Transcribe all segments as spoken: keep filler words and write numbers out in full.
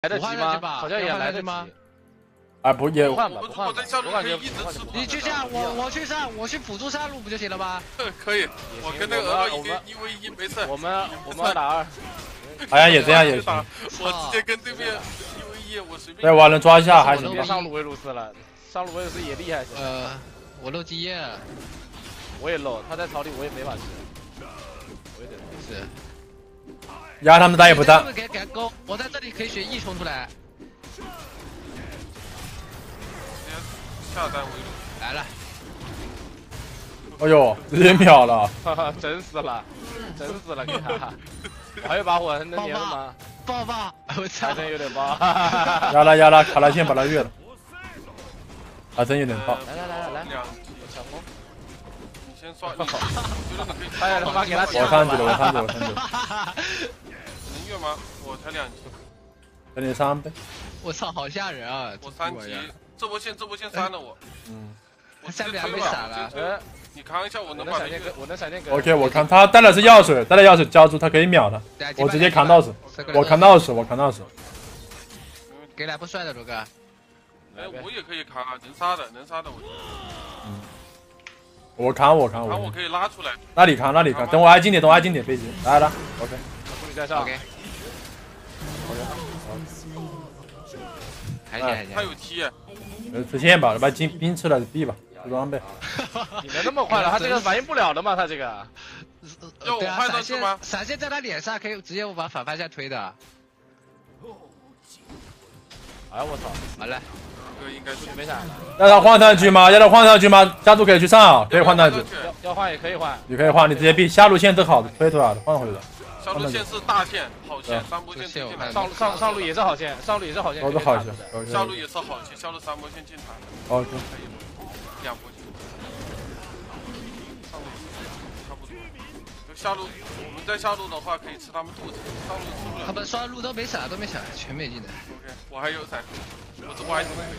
来得及吗？好像也来得及。 啊，不也换吧，不换吧。我感觉你去上，我我去上，我去辅助上路不就行了吗？ 可以，我跟那个鹅一个一 v 一没事。 我们我们打二， 好像也这样也行。 我直接跟对面一 v 一，我随便。 对，我能抓一下还行。 别上路维鲁斯了，上路维鲁斯也厉害。 呃，我漏基业了， 我也漏，他在草里我也没法吃，我也得是。 压他们打也不打。 给给勾，我在这里可以学 E 冲出来。 下单维鲁来了， 哎呦，直接秒了， 哈哈，整死了，整死了给他，我还有把火，能连吗？ 爆爆！我操， 还真有点爆， 压了压了，卡拉线把他越了，还真有点爆。 来来来来来， 小红，你先刷，你觉得你可以？ 哎呀，他妈给他我上去了，我上去了，我上去了。 能越吗？我才两级， 等你三倍。 我操，好吓人啊！ 我三级。 这波线，这波线删了我。 嗯， 他下面还没闪了。 呃，你扛一下，我能把那个， 我能闪电。 OK， 我扛他带的是药水，带的药水交出他可以秒他，我直接扛到死，我扛到死，我扛到死。 给两波帅的罗哥。 哎，我也可以扛啊，能杀的，能杀的我。 嗯，我扛，我扛，我。 扛我可以拉出来。 那你扛，那你扛，等我挨近点，等我挨近点，背击，来了 ，OK。 助理在上。OK。 还行还行。 他有 T。 呃，直线吧，把金兵吃了就 B 吧，出装备。 你能那么快了？他这个反应不了的嘛？他这个。 要我换上去吗？ 闪现在他脸上，可以直接我把反方向推的。 哎我操！ 完了， 这个应该是没闪。 要他换上去吗？要他换上去吗？家族可以去上啊，可以换上去。 要要换也可以换。 你可以换，你直接 B 下路线正好推出来了，换回来。 下路线是大线、好线、三波线进来。 上上上路也是好线，上路也是好线。 都是好线。 下路也是好线，下路三波线进团。 OK。 两波线。上路差不多。就下路，我们在下路的话可以吃他们肚子，上路吃不了。 他们双路都没闪，都没闪，全没技能。 OK， 我还有闪，我这波还可以。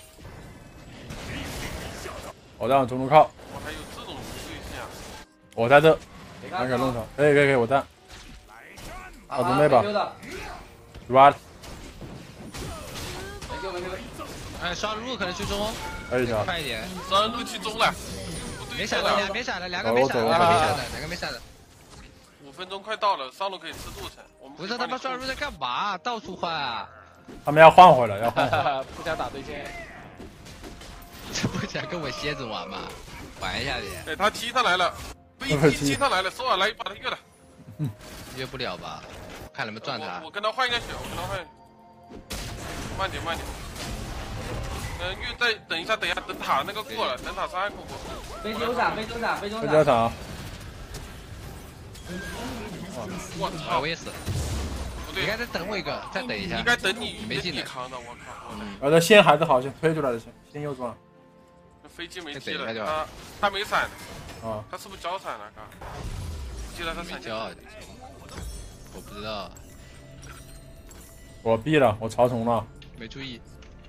我让中路靠。 我还有这种对线啊。 我在这。看看弄上，可以可以可以，我在。 好准备吧 ，right。 哎，刷路可能去中， 可以的， 快一点。 刷路去中了， 没闪了，两没闪了，两个没闪了，两个没闪的，两个没闪的。 五分钟快到了，上路可以吃路程。我们不是他妈刷路在干嘛？到处换啊！ 他们要换回来，要换。 不想打对线， 这不想跟我蝎子玩吗？玩一下你。 哎，他踢上来了，飞机踢上来了，索尔来把他越了。 嗯。 约不了吧？看能不能赚他。 我跟他换一下血，我跟他换。慢点慢点。嗯，越再等一下，等一下，等塔那个过了，等塔伤害过过。 非洲闪，非洲闪，非洲闪。 非洲闪。 我操！ 我也死了。你该再等我一个，再等一下。 应该等你没技能扛的，我靠！ 我的线还是好线，推出来的线，线右转。 飞机没技了，他他没闪。 啊。 他是不是交闪了？刚。记得他闪交。 我不知道， 我闭了，我超重了， 没注意。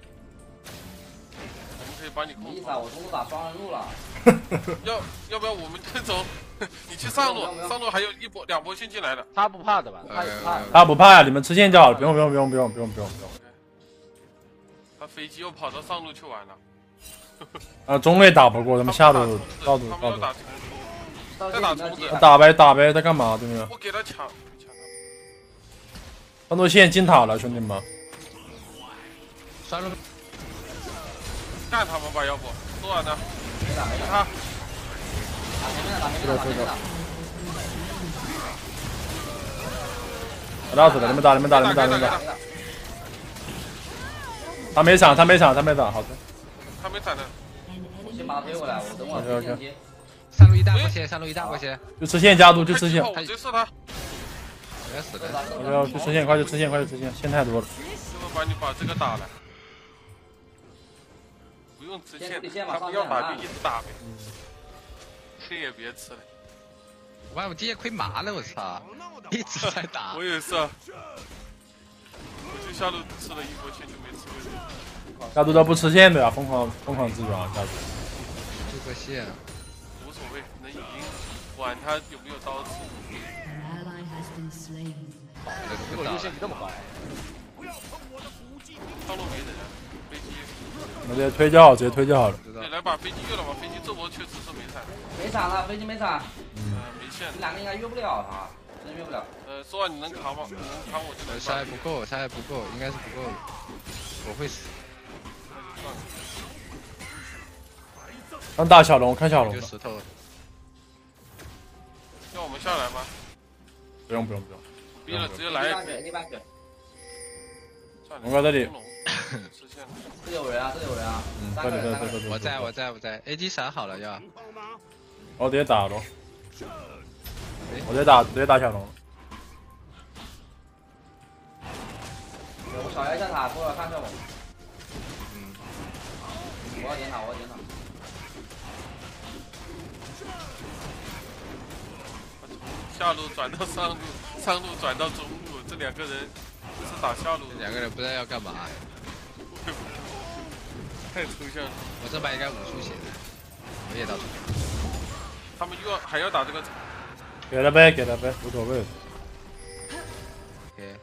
我们可以帮你控制。 我中路打双人路了。 要要不要我们这种？你去上路，上路还有一波两波线进来的。 他不怕的吧？他也怕。 他不怕呀，你们吃线就好了，不用不用不用不用不用不用不用。 他飞机又跑到上路去玩了。 啊，中路也打不过，他们下路到处到处。 再打虫子， 打呗打呗，在干嘛？对面。 我给他抢， 很多线进塔了，兄弟们。 刷路， 干他们吧，要不多少呢？ 没打没打。 他。 打前面的，打前面的，打前面的。 我打死了，你们打，你们打，你们打，你们打。他没闪，他没闪，他没闪，好的。 他没闪的。 我先把他推回来，我等我接接。 上路一大波线，上路一大波线， 就吃线加毒，就吃线。 我直接射他。 我要死了。 我要去吃线，快去吃线，快去吃线，线太多了。 这么把你把这个打了，不用吃线，他不要打就一直打呗。这也别吃了。 哇，我今天亏麻了，我操！一直在打。 我也是。我就下路吃了一波线就没吃过。 加毒都不吃线的呀，疯狂疯狂自转加毒。 这个线。 无所谓，能赢，管他有没有刀子。 好，这个路线比这么高。 直接推就好，直接推就好了。 对，来把飞机越了吧，飞机这波确实是没闪。 没闪了，飞机没闪。 嗯，没线。 你两个应该越不了他，真越不了。 呃，说完你能扛吗？你能扛我就能。 伤害不够，伤害不够，应该是不够的。我会死。 刚打小龙，看小龙。 就石头。 要我们下来吗？ 不用不用不用。 逼了，直接来。 一半血。 龙哥这里。 这有人啊，这有人啊。 嗯，这里这里这里。 我在我在我在 ，A D 闪好了要。 我直接打了。我直接打直接打小龙。 我小一下塔过来看一下我。 嗯。 我要点塔，我要点塔。 下路转到上路，上路转到中路，这两个人是打下路。 两个人不知道要干嘛。 太抽象了。 我这把应该五出血的，我也到这。 他们又要还要打这个。 给了呗，给了呗，无所谓。 OK。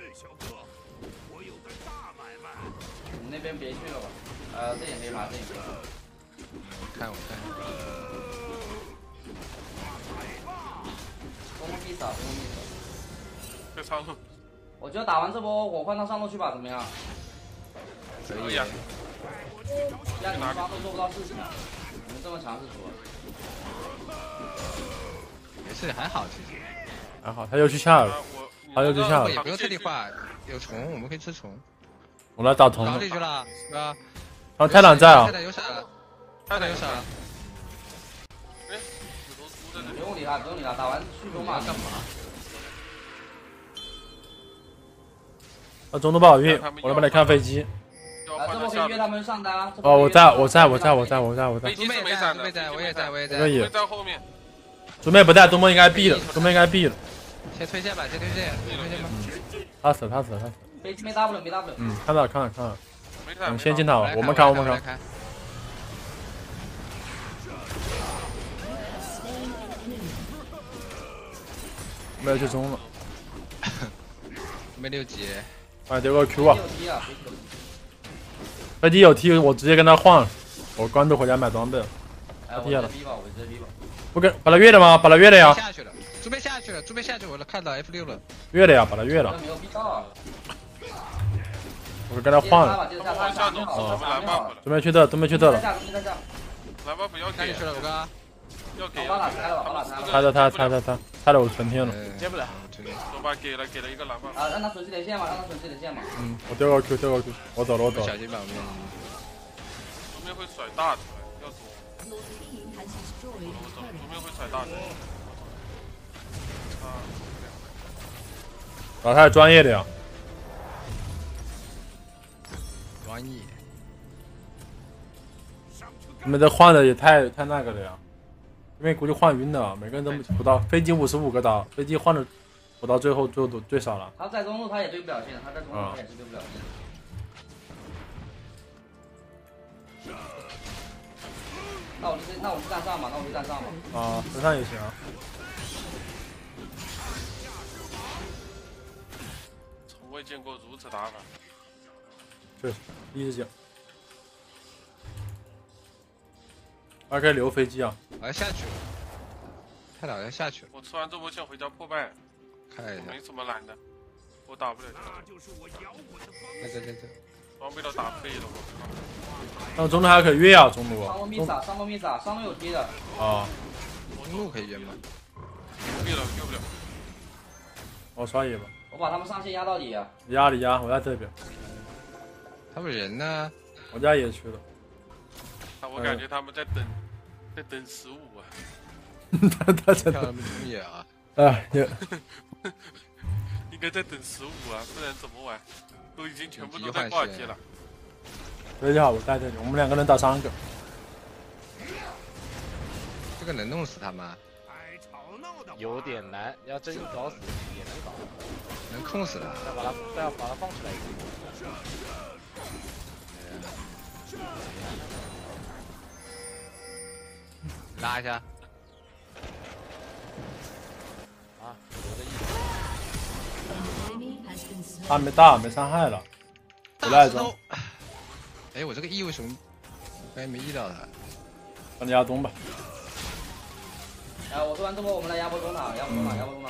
你那边别去了吧？呃，这也可以拿，这也可以。 我看我看。 攻必杀，攻必杀。 在上路。 我觉得打完这波，我换到上路去吧，怎么样？ 可以啊。 这样你们双都做不到事情啊！你们这么强势出。 没事，还好其实。 还好，他又去下了，他又去下了。 也不用特地画，有虫，我们可以吃虫。 我来打虫。 搞进去了，是吧？ 啊，泰坦在啊。 泰坦有闪了，泰坦有闪了。 哎， 不用理他，不用理他，打完去中嘛。 干嘛？ 啊，中途不好运，我来帮你看飞机。 啊，这波可以约他们上单啊。 哦，我在，我在，我在，我在，我在，我在。 飞机没闪的， 没在，我也在，我也在。 可以。 在后面。 准备不在，东梦应该毙了，东梦应该毙了。 先推线吧，先推线，推线吧。 他死了，他死了，他死了。 飞机没 W， 没 W。 嗯，看到，看到，看到。 我们先进塔，我们看，我们看。没有去中了。 没六级。 哎，丢个 Q 啊！飞机有 T， 我直接跟他换了，我关注回家买装备了。 哎，我直接逼吧，我直接逼吧。 不跟把他越了吗？把他越了呀！ 下去了，猪背下去了，猪背下去，我看到 F 六了。 越了呀，把他越了。 没有逼到。 我跟他换了。 哦， 准备去这，准备去这了。 来吧，不要给去了，我哥。 要给。 拆了拆，拆了拆，拆了我存天了。 接不了。 走吧，给了给了一个蓝棒。 啊，让他损失点线嘛，让他损失点线嘛。 嗯，我丢个 Q， 丢个 Q， 我走了，我走了。 小心旁边。 对面会甩大的，要走。我走，对面会甩大的。啊。 老太专业的呀。 专业。 你们这换的也太太那个了呀！因为估计换晕了，每个人都不到飞机五十五个刀，飞机换的不到最后最后最少了。 他在中路他也对不了线，他在中路他也是对不了线。那我就那我去站上嘛，那我去站上嘛。 啊，站上也行啊。 从未见过如此打法。 确实，一直讲。还可以留飞机啊！ 好像下去了，太好像下去了。 我吃完这波线回家破败， 看一下， 没什么难的，我打不了。 在这在这， 装备都打废了，我靠！ 那中路还可以越啊，中路。 上路密撒，上路密撒，上路有贴的。 啊。 中路可以约吗？ 越了，越不了。 我刷野吧。 我把他们上线压到底啊！ 压你压，我在这边。 他们人呢？ 我家也去了。 我感觉他们在等，在等十五啊！ 他他在等中野啊！ 哎也， 应该在等十五啊，不然怎么玩？都已经全部都在挂机了。 所以好，我在这里，我们两个人打三个。 这个能弄死他吗？ 有点难，要真搞死也能搞， 能控死他。 要把他，要把他放出来一点。 拉一下。 啊，我的意思。 他没大，没伤害了。不赖中。 哎，我这个 E 为什么刚才没 E 到他？ 帮你压中吧。 哎，我说完之后，我们来压波中塔，压波中塔，压波中塔。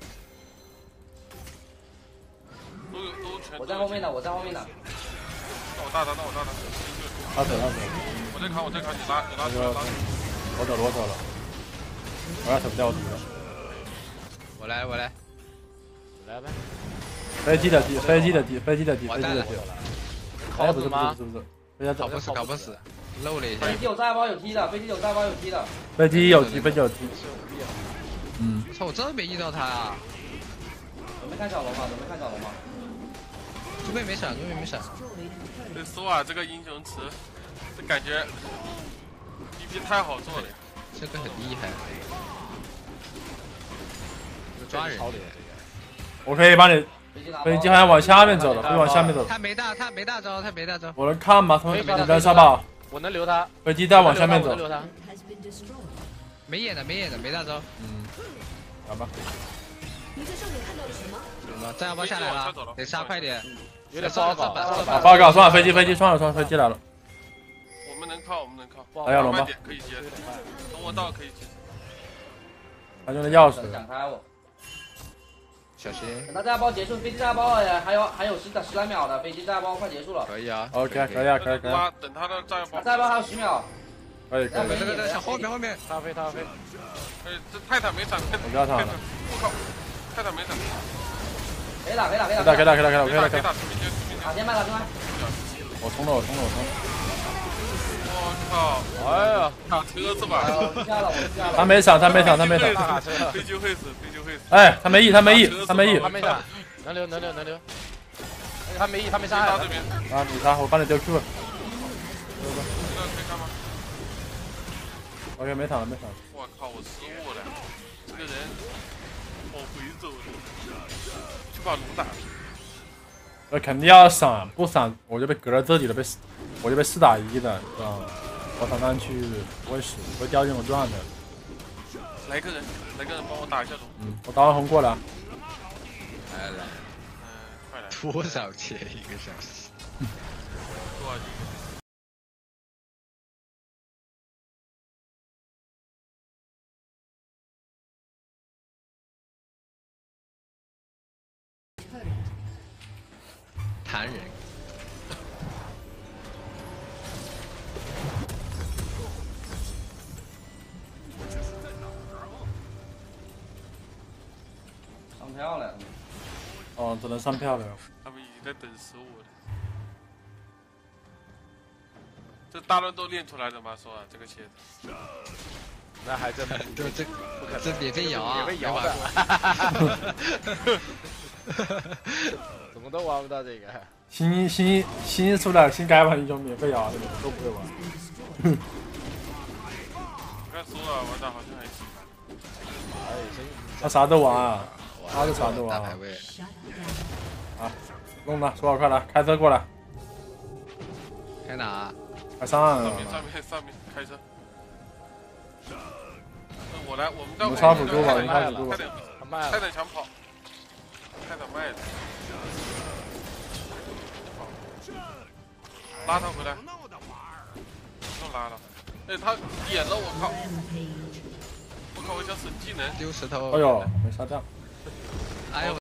都有都全。 我在后面的，我在后面的。 那我大他，那我大他。 他走，他走。 我在扛，我在扛，你拉，你拉，你拉。 我走了，我走了。我要走不掉我走了。 我来，我来。 来呗。 飞机的地，飞机的地，飞机的地，飞机的地。哎，不是不是不是不是，飞机搞不死，搞不死，漏了一下。 飞机有炸包有踢的，飞机有炸包有踢的。 飞机有踢，飞机有踢。嗯。 操，我真没遇到他啊！ 准备看小龙吗？准备看小龙吗？ 这边没闪，这边没闪。 这索尔这个英雄池，这感觉 B P 太好做了。 这个很厉害。抓人。 我可以帮你。飞机好像往下面走了，飞往下面走了。 他没大，他没大招，他没大招。 我能看吗？他们你能杀吧？ 我能留他。 飞机再往下面走。 留他。 没眼的，没眼的，没大招。 嗯，来吧。 你在上面看到了什么？ 战药包下来了，得杀快点。 有点烧搞。 报告，算了，飞机飞机双了双飞机来了。 我们能靠，我们能靠。 还有龙吗？ 可以接，等我到可以接。 他用的钥匙。 闪开我。 小心。 等他炸包结束，飞机炸包还有还有十十来秒的，飞机炸包快结束了。 可以啊。 OK， 可以啊，可以可以。 等他的炸药包。 炸包还有十秒。 可以可以。 对对对，后面后面。 他飞他飞。 哎，这泰坦没闪， 我不要他了。 我靠，泰坦没闪。 可以打可以打可以打。 可以打可以打可以打可以打可以打。 打先麦打先麦。 我冲了我冲了我冲。 我靠！哎呀，打车是吧？ 他没闪，他没闪，他没闪。 飞机会死，飞机会死。 哎，他没 E， 他没 E， 他没 E。 他没闪，能留能留能留。他没 E， 他没杀。 这边。 啊，你杀，我帮你丢 Q。 这个可以看吗 ？OK， 没闪了，没闪。 我靠，我失误了，这个人往回走的，去把龙打。 呃，肯定要闪，不闪我就被隔在这里了，被我就被四打一的，知道吗？我闪上去不会死，不会掉这种状态。 来个人，来个人帮我打一下龙。 嗯，我打完红过来。 来来， 嗯，快来。 多少钱一个小时？ 多少钱？ 残忍。 上票了。 哦，只能上票了。 他们已经在等十五了。这大乱斗练出来的吗？说啊，这个鞋子。 那还真这这这免费摇啊！ 免费摇的。怎么都玩不到这个。 新新新出的新改版英雄免费摇，这个都不会玩。 我看说了，玩的好像还行。 他啥都玩啊，他是啥都玩。啊，弄了，说好快来，开车过来。 开哪？ 开上岸了。 上面上面上面开车。我来，我们在。 我插辅助吧，你插辅助吧。 泰坦想跑，泰坦卖了。拉他回来，又拉了。哎，他点了，我靠！我靠，我想省技能。 丢石头。 哎呦，没杀掉。 哎呦。